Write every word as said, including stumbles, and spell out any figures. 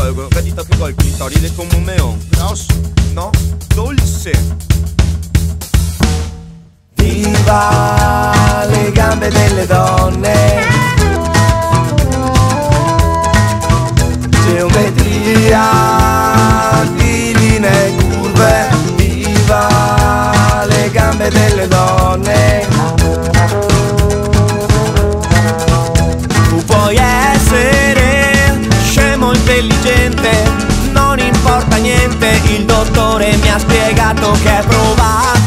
colgo, gatito che col clitoride come un meon. Grosso. No, dolce. Viva le gambe delle donne, geometria di linee curve. Viva le gambe delle donne. Tu puoi essere scemo o intelligente, non importa niente, il dottore mi ha spiegato che è provato